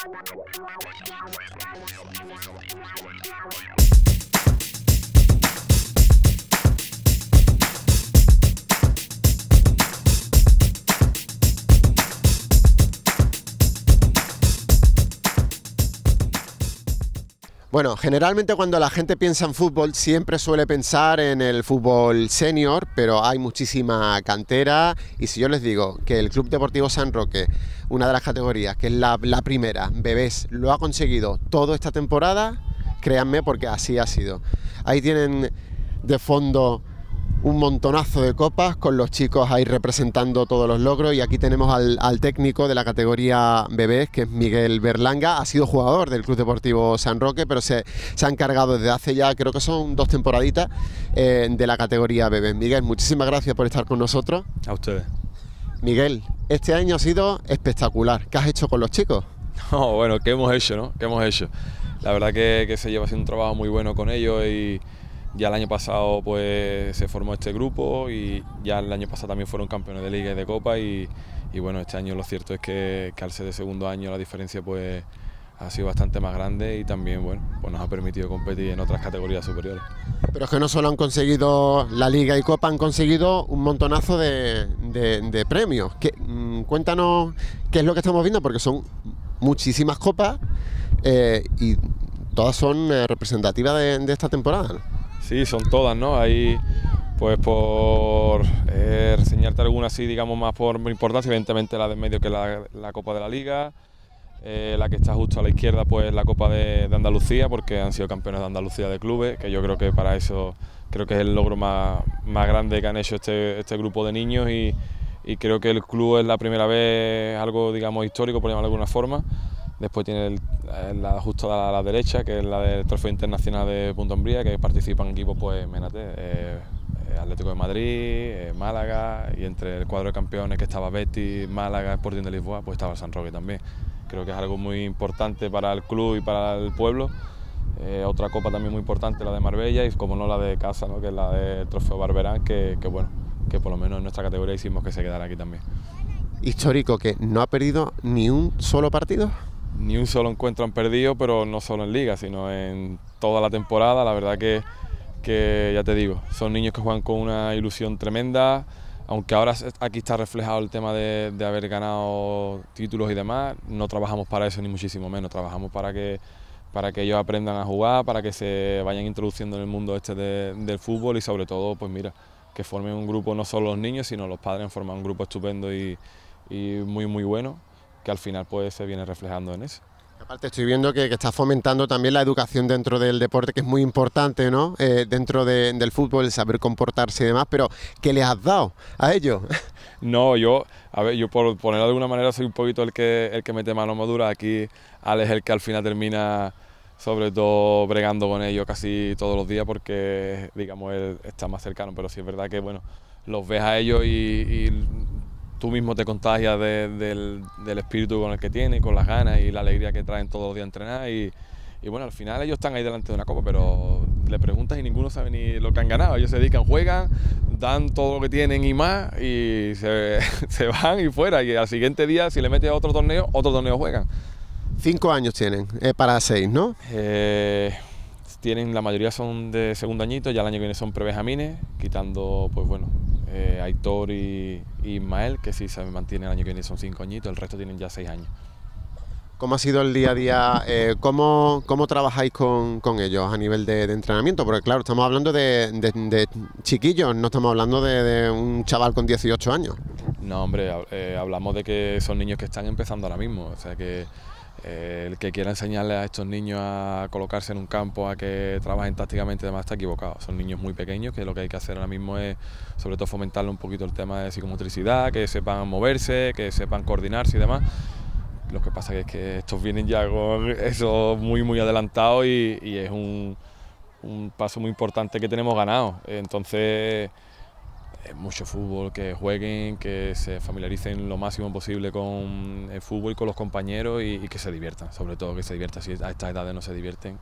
Bueno, generalmente cuando la gente piensa en fútbol siempre suele pensar en el fútbol senior, pero hay muchísima cantera y si yo les digo que el Club Deportivo San Roque, una de las categorías, que es la primera, bebés, lo ha conseguido toda esta temporada, créanme porque así ha sido. Ahí tienen de fondo un montonazo de copas con los chicos ahí representando todos los logros y aquí tenemos al técnico de la categoría bebés, que es Miguel Berlanga. Ha sido jugador del Club Deportivo San Roque, pero se ha encargado desde hace ya, creo que son 2 temporaditas, de la categoría bebés. Miguel, muchísimas gracias por estar con nosotros. A ustedes. Miguel, este año ha sido espectacular. ¿Qué has hecho con los chicos? No, bueno, ¿qué hemos hecho, no? ¿Qué hemos hecho? La verdad que se lleva haciendo un trabajo muy bueno con ellos y ya el año pasado pues se formó este grupo y ya el año pasado también fueron campeones de liga y de copa y bueno, este año lo cierto es que al ser de segundo año la diferencia pues ha sido bastante más grande y también bueno, pues nos ha permitido competir en otras categorías superiores. Pero es que no solo han conseguido la liga y copa, han conseguido un montonazo de premios. Cuéntanos qué es lo que estamos viendo, porque son muchísimas copas y todas son representativas de esta temporada, ¿no? Sí, son todas, ¿no? Ahí, pues por reseñarte algunas así, digamos, más por importancia, evidentemente la de medio que la Copa de la Liga, la que está justo a la izquierda, pues la Copa de Andalucía, porque han sido campeones de Andalucía de clubes, que yo creo que para eso, creo que es el logro más grande que han hecho este grupo de niños y creo que el club es la primera vez algo, digamos, histórico, por llamarlo de alguna forma. Después tiene la justo a la derecha, que es la del Trofeo Internacional de Punta Umbría, que participan equipos, pues, imagínate, Atlético de Madrid, Málaga, y entre el cuadro de campeones que estaba Betis, Málaga, Sporting de Lisboa, pues estaba San Roque también. Creo que es algo muy importante para el club y para el pueblo. Otra copa también muy importante, la de Marbella, y como no la de casa, ¿no? Que es la del Trofeo Barberán, que bueno, que por lo menos en nuestra categoría hicimos que se quedara aquí también. Histórico, que no ha perdido ni un solo partido. Ni un solo encuentro han perdido, pero no solo en Liga, sino en toda la temporada. La verdad que ya te digo, son niños que juegan con una ilusión tremenda, aunque ahora aquí está reflejado el tema de haber ganado títulos y demás. No trabajamos para eso ni muchísimo menos, trabajamos para que ellos aprendan a jugar, para que se vayan introduciendo en el mundo este del fútbol y sobre todo, pues mira, que formen un grupo, no solo los niños, sino los padres han formado un grupo estupendo y muy bueno, que al final pues se viene reflejando en eso. Aparte estoy viendo que está fomentando también la educación dentro del deporte, que es muy importante, ¿no? Dentro del fútbol, el saber comportarse y demás, pero ¿qué les has dado a ellos? No, yo por ponerlo de alguna manera soy un poquito el que mete mano madura. Aquí Alex es el que al final termina sobre todo bregando con ellos casi todos los días porque digamos él está más cercano, pero sí es verdad que bueno, los ves a ellos y tú mismo te contagias del espíritu con el que tienen, con las ganas y la alegría que traen todos los días a entrenar y bueno, al final ellos están ahí delante de una copa, pero le preguntas y ninguno sabe ni lo que han ganado. Ellos se dedican, juegan, dan todo lo que tienen y más y se van y fuera y al siguiente día si le metes a otro torneo juegan. 5 años tienen, para 6, ¿no? Tienen, la mayoría son de segundo añito, ya el año que viene son prebenjamines, quitando pues bueno, Aitor y Ismael, que sí se mantienen el año que viene son 5 añitos, el resto tienen ya 6 años. ¿Cómo ha sido el día a día? ¿Cómo trabajáis con ellos a nivel de entrenamiento? Porque claro, estamos hablando de chiquillos, no estamos hablando de un chaval con 18 años. No, hombre, hablamos de que son niños que están empezando ahora mismo, o sea que el que quiera enseñarle a estos niños a colocarse en un campo, a que trabajen tácticamente y demás, está equivocado. Son niños muy pequeños que lo que hay que hacer ahora mismo es sobre todo fomentarle un poquito el tema de psicomotricidad, que sepan moverse, que sepan coordinarse y demás. Lo que pasa es que estos vienen ya con eso muy adelantado y es un paso muy importante que tenemos ganado. Entonces, mucho fútbol, que jueguen, que se familiaricen lo máximo posible con el fútbol y con los compañeros y que se diviertan, sobre todo que se diviertan. Si a estas edades no se divierten,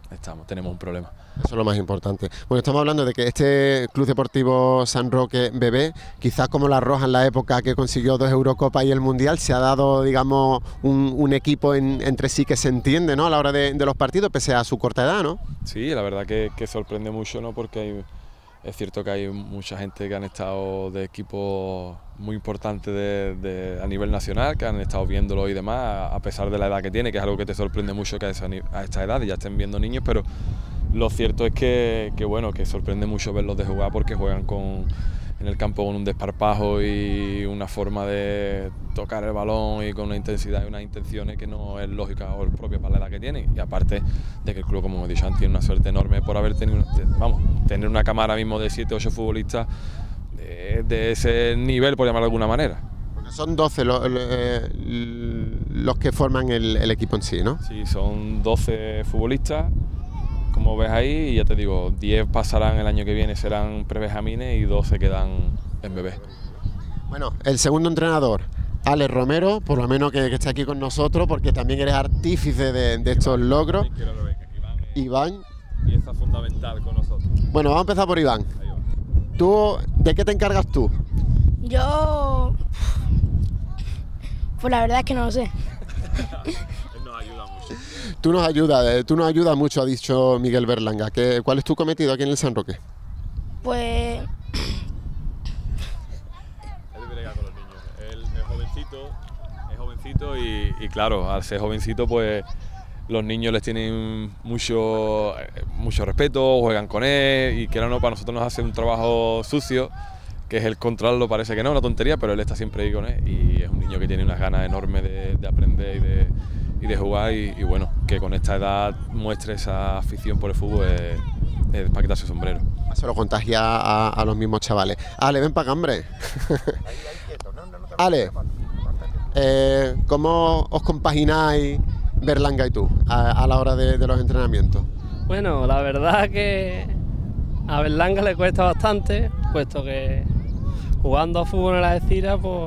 tenemos un problema. Eso es lo más importante. Bueno, estamos hablando de que este Club Deportivo San Roque Bebé, quizás como la Roja en la época que consiguió 2 Eurocopas y el Mundial, se ha dado, digamos, un equipo entre sí que se entiende, ¿no?, a la hora de los partidos, pese a su corta edad, ¿no? Sí, la verdad que sorprende mucho, ¿no?, porque es cierto que hay mucha gente que han estado de equipos muy importantes a nivel nacional, que han estado viéndolo y demás, a pesar de la edad que tiene, que es algo que te sorprende mucho que a esta edad ya estén viendo niños, pero lo cierto es que bueno, que sorprende mucho verlos de jugar porque juegan en el campo con un desparpajo y una forma de tocar el balón y con una intensidad y unas intenciones que no es lógica o propia para la edad que tienen. Y aparte de que el club, como hemos dicho antes, tiene una suerte enorme por haber tenido, tener una cámara mismo de 7 o 8 futbolistas de ese nivel, por llamarlo de alguna manera. Porque son 12 los que forman el equipo en sí, ¿no? Sí, son 12 futbolistas. Como ves ahí, y ya te digo, 10 pasarán el año que viene, serán prebenjamines y 2 se quedan en bebés. Bueno, el segundo entrenador, Alex Romero, por lo menos que está aquí con nosotros, porque también eres artífice de estos logros. Iván. Pieza fundamental con nosotros. Bueno, vamos a empezar por Iván. ¿Tú, de qué te encargas tú? Yo... Pues la verdad es que no lo sé. Tú nos ayudas mucho, ha dicho Miguel Berlanga. ¿Cuál es tu cometido aquí en el San Roque? Pues... Él brega con los niños. Él es jovencito y claro, al ser jovencito pues los niños les tienen mucho respeto, juegan con él y que no, para nosotros nos hace un trabajo sucio, que es el controlarlo, parece que no, una tontería, pero él está siempre ahí con él y es un niño que tiene unas ganas enormes de aprender y de jugar y bueno, que con esta edad muestre esa afición por el fútbol es para quitarse el sombrero. Se lo contagia a los mismos chavales. Ale, ven para acá, hombre. Ale, ¿cómo os compagináis Berlanga y tú a la hora de los entrenamientos? Bueno, la verdad que a Berlanga le cuesta bastante, puesto que jugando a fútbol en la Algeciras, pues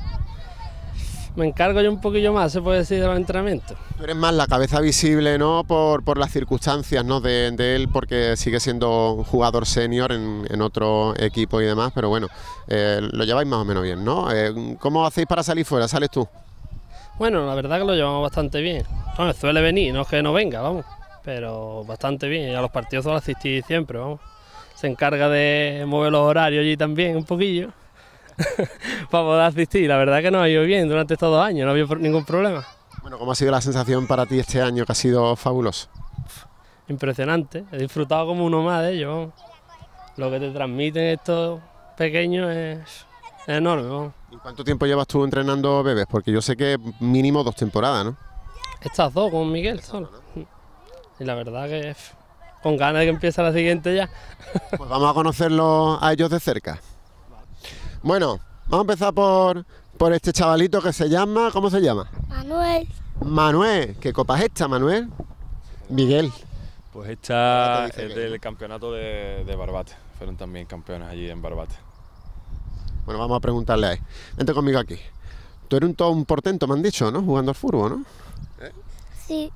me encargo yo un poquillo más, se puede decir, de los entrenamientos. Tú eres más la cabeza visible, ¿no?, por las circunstancias, ¿no?, de él, porque sigue siendo un jugador senior en otro equipo y demás, pero bueno, lo lleváis más o menos bien, ¿no? ¿Cómo hacéis para salir fuera? ¿Sales tú? Bueno, la verdad que lo llevamos bastante bien. Bueno, suele venir, no es que no venga, vamos, pero bastante bien. Y a los partidos suele asistir siempre, vamos. Se encarga de mover los horarios allí también un poquillo para poder asistir. La verdad que nos ha ido bien durante estos 2 años, no ha habido ningún problema. Bueno, ¿cómo ha sido la sensación para ti este año, que ha sido fabuloso? Impresionante, he disfrutado como uno más de ellos, vamos. Lo que te transmiten estos pequeños es enorme, vamos. ¿Y cuánto tiempo llevas tú entrenando bebés? Porque yo sé que mínimo 2 temporadas, ¿no? Estas 2 con Miguel solo. Y la verdad que con ganas de que empiece la siguiente ya. Pues vamos a conocerlos a ellos de cerca. Bueno, vamos a empezar por este chavalito que se llama... ¿Cómo se llama? Manuel. Manuel. ¿Qué copa es esta, Manuel? Miguel. Pues esta es del campeonato de Barbate. Fueron también campeones allí en Barbate. Bueno, vamos a preguntarle a él. Vente conmigo aquí. Tú eres un portento, me han dicho, ¿no? Jugando al fútbol, ¿no? Sí.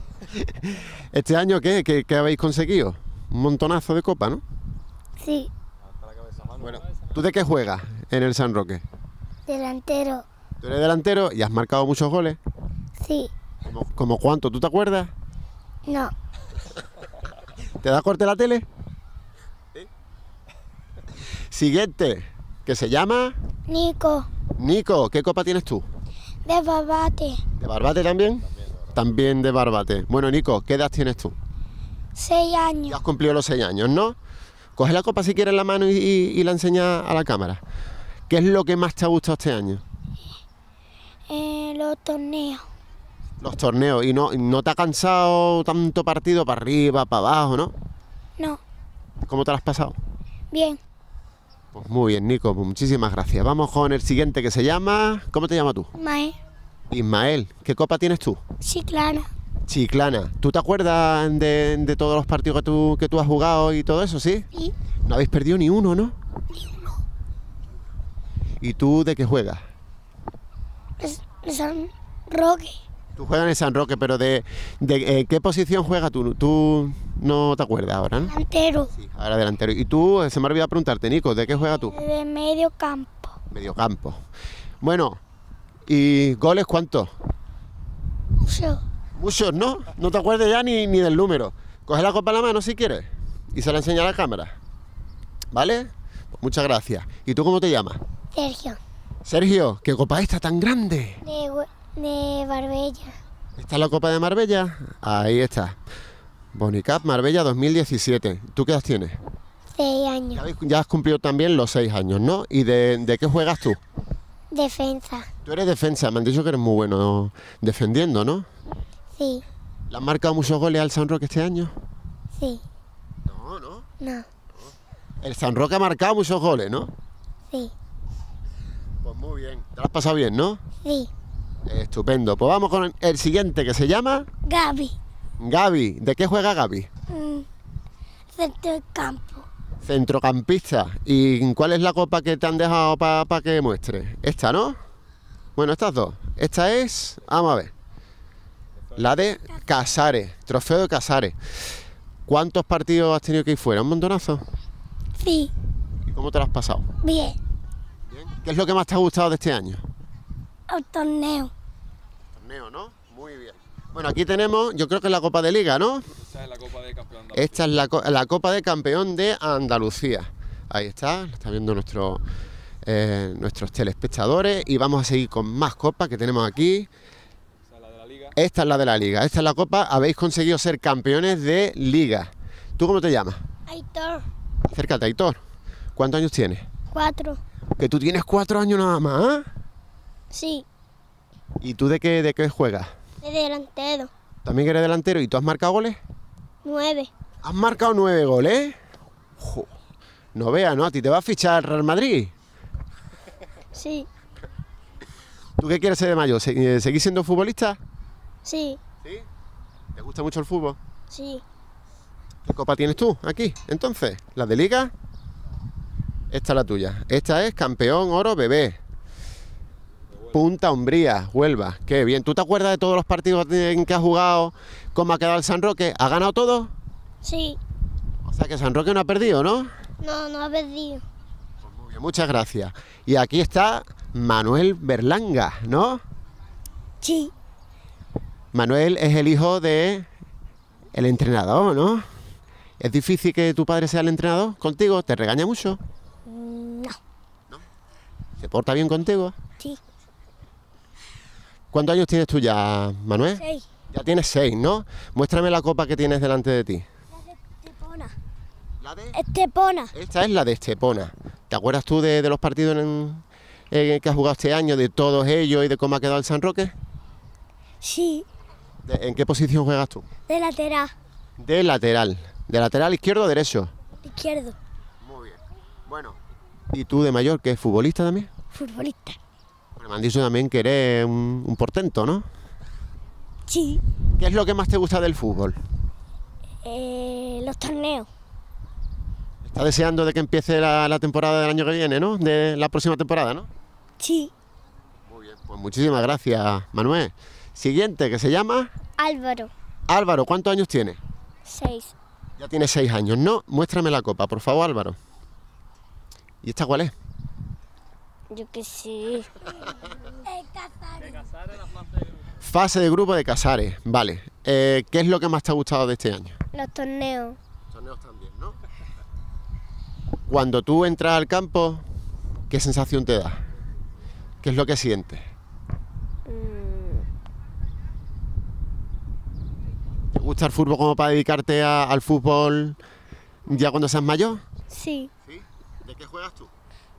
¿Este año qué habéis conseguido? Un montonazo de copa, ¿no? Sí. Bueno, ¿tú de qué juegas en el San Roque? Delantero. ¿Tú eres delantero y has marcado muchos goles? Sí. ¿Cómo cuánto? ¿Tú te acuerdas? No. ¿Te da corte la tele? ¿Sí? Siguiente, que se llama... Nico. Nico, ¿qué copa tienes tú? De Barbate. ¿De Barbate también? También de Barbate. Bueno, Nico, ¿qué edad tienes tú? 6 Ya años. has cumplido los 6 años, ¿no? Coge la copa si quieres en la mano y la enseña a la cámara. ¿Qué es lo que más te ha gustado este año? Los torneos. Los torneos. ¿Y no te ha cansado tanto partido para arriba, para abajo, no? No. ¿Cómo te lo has pasado? Bien. Pues muy bien, Nico, pues muchísimas gracias. Vamos con el siguiente, que se llama... ¿Cómo te llamas tú? Mae. Ismael. ¿Qué copa tienes tú? Chiclana. Chiclana. ¿Tú te acuerdas de todos los partidos que tú has jugado y todo eso, sí? Sí. No habéis perdido ni uno, ¿no? Ni uno. ¿Y tú de qué juegas? De San Roque. Tú juegas en el San Roque, pero ¿de qué posición juegas tú? Tú no te acuerdas ahora, ¿no? Delantero. Sí, ahora delantero. Y tú, se me ha olvidado preguntarte, Nico, ¿de qué juegas tú? De medio campo. Mediocampo. Bueno, ¿y goles cuántos? Yo. Muchos, ¿no? No te acuerdas ya ni del número. Coge la copa en la mano si quieres y se la enseña a la cámara. ¿Vale? Pues muchas gracias. ¿Y tú cómo te llamas? Sergio. Sergio, ¿qué copa es esta tan grande? De Barbella. ¿Esta es la copa de Marbella? Ahí está. Bonicup Marbella 2017. ¿Tú qué edad tienes? 6 años. Ya has cumplido también los 6 años, ¿no? ¿Y de qué juegas tú? Defensa. Tú eres defensa, me han dicho que eres muy bueno defendiendo, ¿no? Sí. ¿Le han marcado muchos goles al San Roque este año? Sí. No, no. No. El San Roque ha marcado muchos goles, ¿no? Sí. Pues muy bien. ¿Te lo has pasado bien, no? Sí. Estupendo. Pues vamos con el siguiente que se llama Gaby. Gaby. ¿De qué juega Gaby? Centro del campo. Centrocampista. ¿Y cuál es la copa que te han dejado para que muestres? Esta, ¿no? Bueno, estas dos. Esta es, vamos a ver, la de Casares, trofeo de Casares. ¿Cuántos partidos has tenido que ir fuera? ¿Un montonazo? Sí. ¿Y cómo te lo has pasado? Bien. ¿Qué es lo que más te ha gustado de este año? El torneo. Torneo, ¿no? Muy bien. Bueno, aquí tenemos, yo creo que es la Copa de Liga, ¿no? Esta es la Copa de Campeón de Andalucía. Esta es la Copa de Campeón de Andalucía. Ahí está, lo está viendo nuestros telespectadores. Y vamos a seguir con más copas que tenemos aquí. Esta es la de la Liga. Esta es la de la Liga, esta es la Copa. Habéis conseguido ser campeones de Liga. ¿Tú cómo te llamas? Aitor. Acércate, Aitor. ¿Cuántos años tienes? 4. Que tú tienes 4 años nada más, ¿eh? Sí. ¿Y tú de qué juegas? De delantero. ¿También eres delantero? ¿Y tú has marcado goles? 9. ¿Has marcado 9 goles? Jo, no veas, ¿no? ¿A ti te va a fichar el Real Madrid? Sí. ¿Tú qué quieres ser de mayor? ¿Seguir siendo futbolista? Sí. ¿Sí? ¿Te gusta mucho el fútbol? Sí. ¿Qué copa tienes tú aquí, entonces? ¿La de Liga? Esta es la tuya. Esta es Campeón Oro Bebé. Punta Umbría, Huelva. Qué bien. ¿Tú te acuerdas de todos los partidos en que has jugado? ¿Cómo ha quedado el San Roque? ¿Ha ganado todo? Sí. O sea que San Roque no ha perdido, ¿no? No, no ha perdido. Muy bien, muchas gracias. Y aquí está Manuel Berlanga, ¿no? Sí. Manuel es el hijo de el entrenador, ¿no? ¿Es difícil que tu padre sea el entrenador contigo? ¿Te regaña mucho? No. ¿Se porta bien contigo? Sí. ¿Cuántos años tienes tú ya, Manuel? 6. Ya tienes 6, ¿no? Muéstrame la copa que tienes delante de ti. Estepona. ¿La de? Estepona. Esta es la de Estepona. ¿Te acuerdas tú de los partidos que has jugado este año, de todos ellos y de cómo ha quedado el San Roque? Sí. ¿En qué posición juegas tú? De lateral. De lateral. ¿De lateral izquierdo o derecho? Izquierdo. Muy bien. Bueno. ¿Y tú de mayor, que es futbolista también? Futbolista. Porque me han dicho también que eres un portento, ¿no? Sí. ¿Qué es lo que más te gusta del fútbol? Los torneos. Estás deseando de que empiece la temporada del año que viene, ¿no? De la próxima temporada, ¿no? Sí. Muy bien. Pues muchísimas gracias, Manuel. Siguiente, que se llama Álvaro. Álvaro. ¿Cuántos años tienes? 6. Ya tienes 6 años, ¿no? Muéstrame la copa, por favor, Álvaro. ¿Y esta cuál es? Yo que sí. Fase de grupo de Casares, vale. ¿Qué es lo que más te ha gustado de este año? Los torneos. Torneos también, ¿no? Cuando tú entras al campo, ¿qué sensación te da? ¿Qué es lo que sientes? ¿Te gusta el fútbol como para dedicarte al fútbol ya cuando seas mayor? Sí. ¿Sí? ¿De qué juegas tú?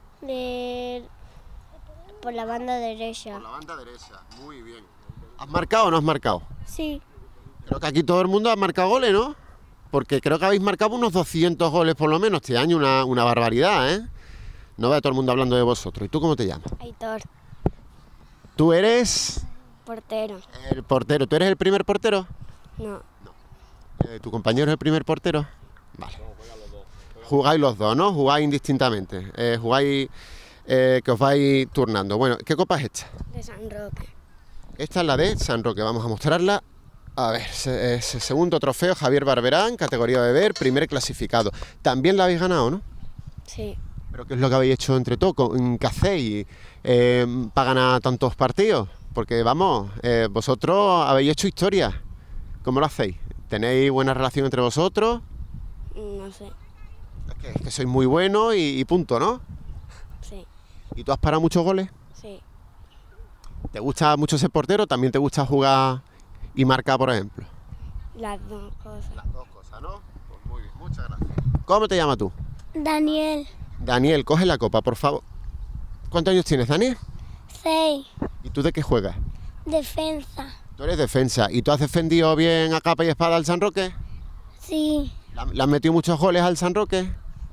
Por la banda derecha. Por la banda derecha, muy bien. ¿Has marcado o no has marcado? Sí. Creo que aquí todo el mundo ha marcado goles, ¿no? Porque creo que habéis marcado unos 200 goles por lo menos este año, una barbaridad, ¿eh? No veo a todo el mundo hablando de vosotros. ¿Y tú cómo te llamas? Aitor. Tú eres Portero. el portero. ¿Tú eres el primer portero? No. ¿Tu compañero es el primer portero? Vale. Jugáis los dos, ¿no? Jugáis indistintamente. Jugáis que os vais turnando. Bueno, ¿qué copa es esta? De San Roque. Esta es la de San Roque, vamos a mostrarla. A ver, segundo trofeo Javier Barberán, categoría beber, primer clasificado. También la habéis ganado, ¿no? Sí. ¿Pero qué es lo que habéis hecho entre todos? ¿Qué hacéis para ganar tantos partidos? Porque vamos, vosotros habéis hecho historia. ¿Cómo lo hacéis? ¿Tenéis buena relación entre vosotros? No sé. Es que sois muy buenos y punto, ¿no? Sí. ¿Y tú has parado muchos goles? Sí. ¿Te gusta mucho ser portero? ¿También te gusta jugar y marcar, por ejemplo? Las dos cosas. Las dos cosas, ¿no? Pues muy bien, muchas gracias. ¿Cómo te llamas tú? Daniel. Daniel, coge la copa, por favor. ¿Cuántos años tienes, Daniel? 6. ¿Y tú de qué juegas? Defensa. Tú eres defensa. ¿Y tú has defendido bien a capa y espada al San Roque? Sí. ¿Le has metido muchos goles al San Roque?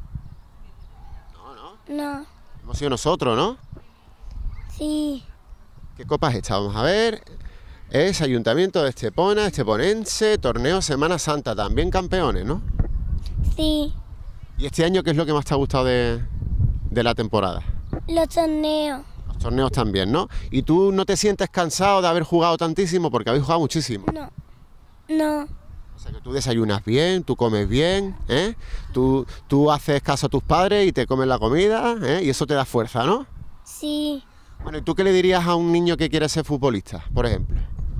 No. Hemos sido nosotros, ¿no? Sí. ¿Qué copa es esta? Vamos a ver. Es Ayuntamiento de Estepona, Esteponense, Torneo Semana Santa. También campeones, ¿no? Sí. ¿Y este año qué es lo que más te ha gustado de la temporada? Los torneos. Los torneos también, ¿no? ¿Y tú no te sientes cansado de haber jugado tantísimo? Porque habéis jugado muchísimo. No. No. O sea que tú desayunas bien, tú comes bien, ¿eh? Tú haces caso a tus padres y te comes la comida, ¿eh? Y eso te da fuerza, ¿no? Sí. Bueno, ¿y tú qué le dirías a un niño que quiere ser futbolista, por ejemplo?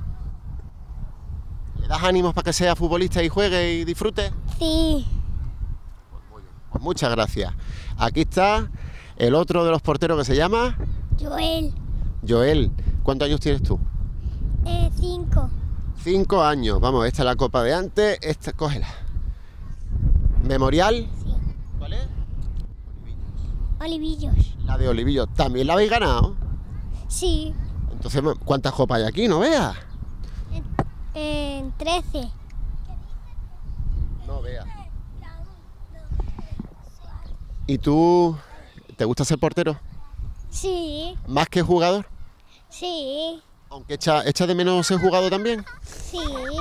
¿Le das ánimos para que sea futbolista y juegue y disfrute? Sí. Pues muchas gracias. Aquí está el otro de los porteros que se llama Joel. Joel. ¿Cuántos años tienes tú? 5. 5 años. Vamos, esta es la copa de antes. Esta, cógela. ¿Memorial? Sí. ¿Cuál es? Olivillos. La de Olivillo. ¿También la habéis ganado? Sí. Entonces, ¿cuántas copas hay aquí? No veas. 13. No veas. ¿Y tú te gusta ser portero? Sí. ¿Más que jugador? Sí. Aunque echa de menos ser jugador también. Sí.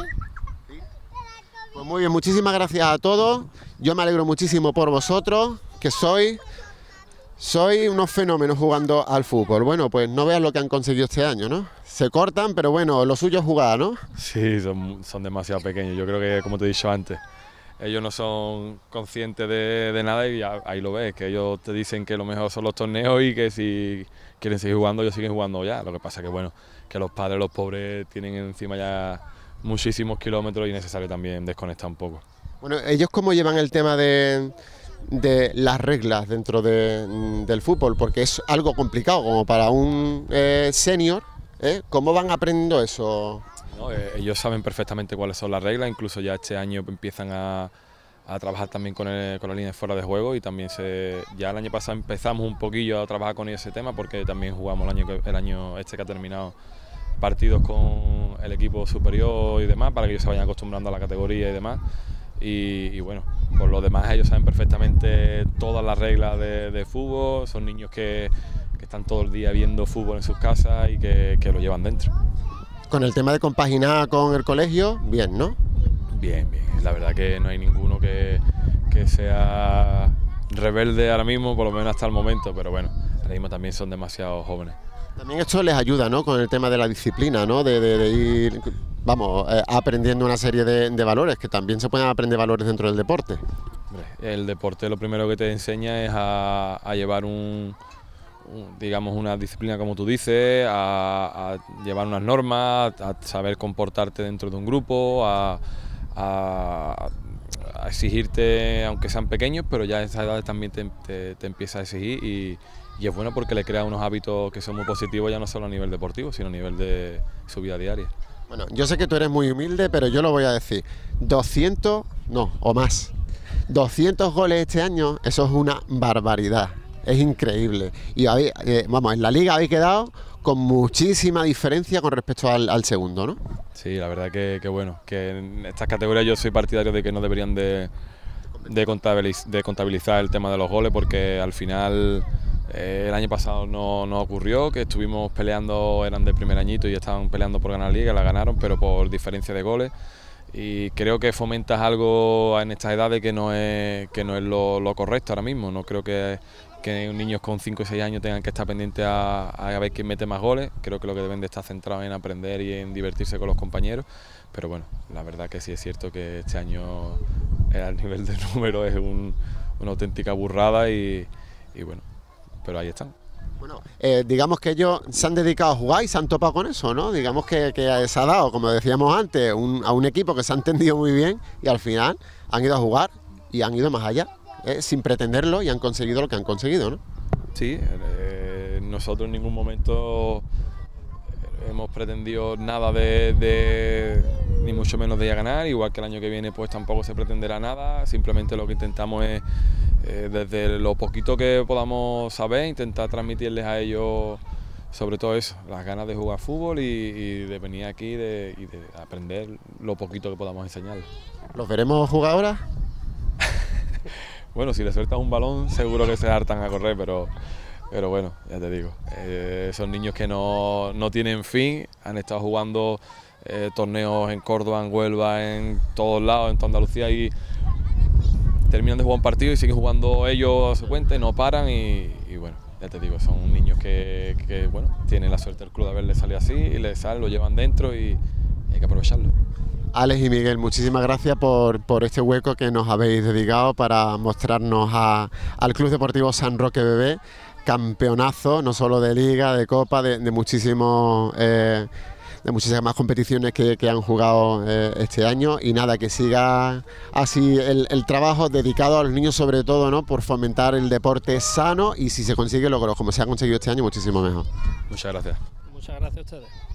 Pues muy bien, muchísimas gracias a todos. Yo me alegro muchísimo por vosotros, que sois unos fenómenos jugando al fútbol. Bueno, pues no veas lo que han conseguido este año, ¿no? Se cortan, pero bueno, lo suyo es jugar, ¿no? Sí, son demasiado pequeños. Yo creo que, como te he dicho antes, ellos no son conscientes de nada y ahí lo ves, que ellos te dicen que lo mejor son los torneos y que si quieren seguir jugando, ellos siguen jugando ya. Lo que pasa que, bueno, que los padres, los pobres, tienen encima ya muchísimos kilómetros y es necesario también desconectar un poco. Bueno, ¿ellos cómo llevan el tema de las reglas dentro del fútbol? Porque es algo complicado, como para un senior, ¿eh? ¿Cómo van aprendiendo eso? No, ellos saben perfectamente cuáles son las reglas, incluso ya este año empiezan a trabajar también con la línea de fuera de juego y también ya el año pasado empezamos un poquillo a trabajar con ese tema porque también jugamos el año este que ha terminado partidos con el equipo superior y demás para que ellos se vayan acostumbrando a la categoría y demás. Y bueno, por lo demás ellos saben perfectamente todas las reglas de fútbol, son niños que están todo el día viendo fútbol en sus casas y que lo llevan dentro. Con el tema de compaginar con el colegio, bien, ¿no? Bien, bien. La verdad que no hay ninguno que sea rebelde ahora mismo, por lo menos hasta el momento, pero bueno, ahora mismo también son demasiado jóvenes. También esto les ayuda, ¿no? Con el tema de la disciplina, ¿no? De ir, vamos, aprendiendo una serie de valores, que también se pueden aprender valores dentro del deporte. Hombre, el deporte lo primero que te enseña es a llevar digamos una disciplina como tú dices, a llevar unas normas, a saber comportarte dentro de un grupo, a exigirte, aunque sean pequeños, pero ya a esa edad también te empieza a exigir y es bueno porque le crea unos hábitos que son muy positivos ya no solo a nivel deportivo, sino a nivel de su vida diaria. Bueno, yo sé que tú eres muy humilde, pero yo lo voy a decir, 200, no, o más, 200 goles este año, eso es una barbaridad, es increíble. Y vamos, en la liga habéis quedado con muchísima diferencia con respecto al segundo, ¿no? Sí, la verdad que bueno, que en estas categorías yo soy partidario de que no deberían de contabilizar el tema de los goles porque al final el año pasado no ocurrió, que estuvimos peleando, eran de primer añito y estaban peleando por ganar la liga, la ganaron, pero por diferencia de goles. Y creo que fomentas algo en estas edades que no es lo correcto ahora mismo. No creo que que niños con 5 o 6 años tengan que estar pendientes a ver quién mete más goles. Creo que lo que deben de estar centrados en aprender y en divertirse con los compañeros, pero bueno, la verdad que sí es cierto que este año al nivel de número es una auténtica burrada y bueno, pero ahí están. Bueno, digamos que ellos se han dedicado a jugar y se han topado con eso, ¿no? Digamos que se ha dado, como decíamos antes, a un equipo que se ha entendido muy bien y al final han ido a jugar y han ido más allá, sin pretenderlo, y han conseguido lo que han conseguido, ¿no? Sí, nosotros en ningún momento hemos pretendido nada ni mucho menos de ir a ganar, igual que el año que viene pues tampoco se pretenderá nada, simplemente lo que intentamos es desde lo poquito que podamos saber, intentar transmitirles a ellos sobre todo eso, las ganas de jugar fútbol y de venir aquí y de aprender lo poquito que podamos enseñarles. ¿Los veremos jugar ahora? Bueno, si le sueltas un balón seguro que se hartan a correr, pero bueno, ya te digo, son niños que no tienen fin, han estado jugando torneos en Córdoba, en Huelva, en todos lados, en toda Andalucía, y terminan de jugar un partido y siguen jugando ellos a su cuenta y no paran y bueno, ya te digo, son niños que bueno, tienen la suerte del club de haberles salido así y les sale, lo llevan dentro y hay que aprovecharlo. Alex y Miguel, muchísimas gracias por este hueco que nos habéis dedicado para mostrarnos al Club Deportivo San Roque BB, campeonazo, no solo de Liga, de Copa, de muchísimas más competiciones que han jugado este año, y nada, que siga así el trabajo dedicado a los niños, sobre todo, ¿no?, por fomentar el deporte sano, y si se consigue logros como se ha conseguido este año, muchísimo mejor. Muchas gracias. Muchas gracias a ustedes.